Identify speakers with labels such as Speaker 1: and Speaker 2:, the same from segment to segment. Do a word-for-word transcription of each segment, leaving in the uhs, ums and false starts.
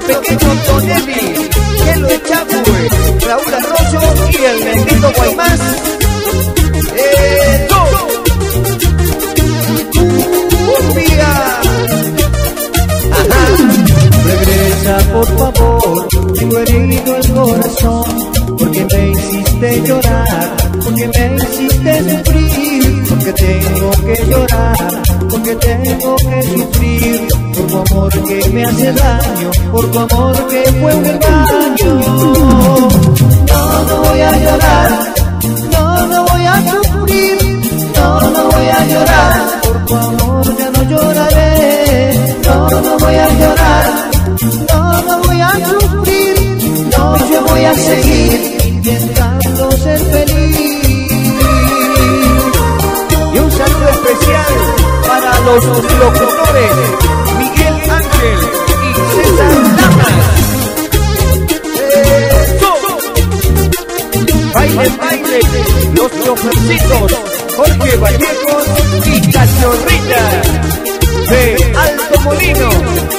Speaker 1: pequeño Tonelli, Hielo de Chapue, Raúl Arroyo y el negrito Guaymás. ¡Eh, no! ¡Cumbia! ¡Ajá!
Speaker 2: Regresa por favor, tengo herido el corazón, porque me hiciste llorar, porque me hiciste sufrir, porque tengo que llorar, porque tengo que sufrir, por tu amor que me hace daño, por tu amor que fue un engaño. No, no voy a llorar, no, no voy a sufrir, no, no voy a llorar, por tu amor ya no lloraré, no, no voy a llorar, no, no voy a sufrir, no, yo voy a seguir intentando ser feliz.
Speaker 1: Y un saludo especial para los locutores Miguel Ángel y César Lamas. ¡Eso! Baile, baile, los chofercitos Jorge Vallejos y Cachorrita de Alto Molino.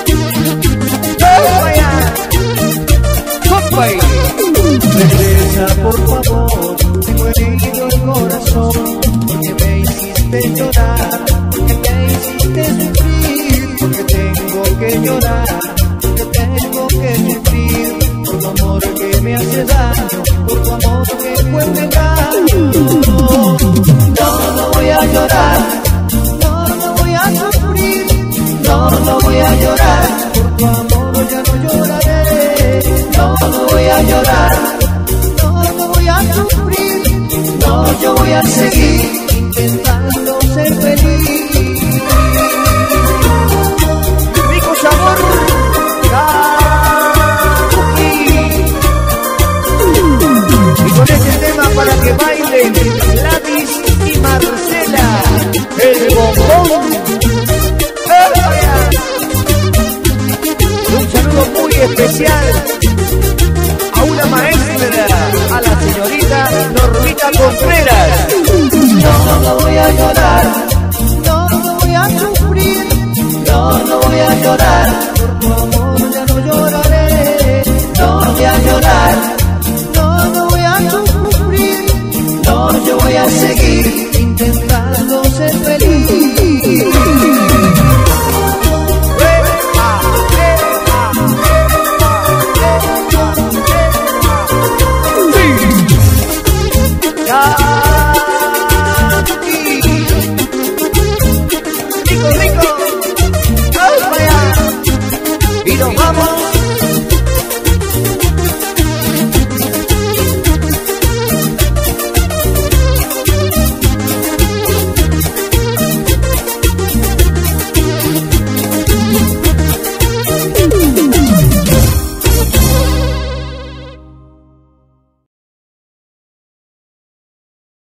Speaker 2: Regresa por favor, tengo herido el corazón, porque me hiciste llorar, porque me hiciste sufrir, porque tengo que llorar, porque tengo que sufrir, por tu amor que me hace daño, por tu amor que fue un engaño. No, no voy a llorar, no, no voy a sufrir, no, no voy a llorar, por tu amor ya no lloraré, no, no voy a llorar, no, no voy a sufrir, no, yo voy a seguir intentando ser feliz.
Speaker 1: Rico sabor, y con este tema para que bailen Gladys y Marcela, el bombón. Un saludo muy especial a una maestra, a la señorita Normita Contreras.
Speaker 2: No, no voy a llorar, no, no voy a sufrir, no, no voy a llorar, por tu amor ya no lloraré, no voy a llorar, no, no voy a sufrir, no, yo voy a seguir intentando ser feliz.
Speaker 1: Rico, rico, ¡ay, vaya! Y nos vamos